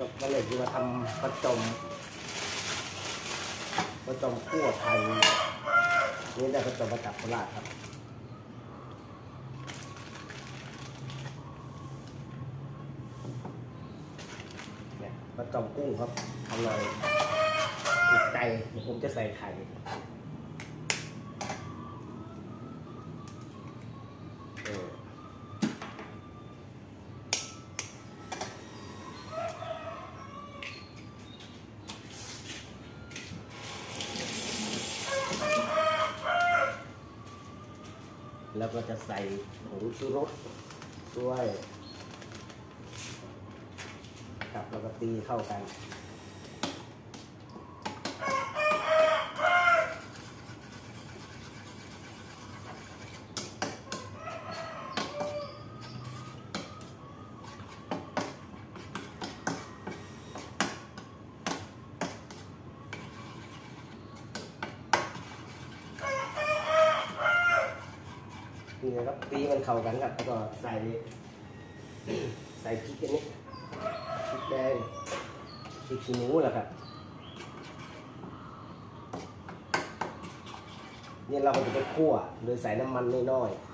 ก็เลยที่มาทำประจมคั่วไทยนี่ได้ประจมมาจากโคราชครับเนี่ยประจมกุ้งครับอร่อยติดใจเดี๋ยวผมจะใส่ไข่แล้วก็จะใส่ผงชูรสด้วยครับแล้วก็ตีเข้ากันนี่นะครับตีมันเข้ากันครับแล้วก็ใส่พริกอันนี้พริกแดงพริกขี้หนูแหละครับนี่เราก็จะไปคั่วโดยใส่น้ำมันน้อยๆ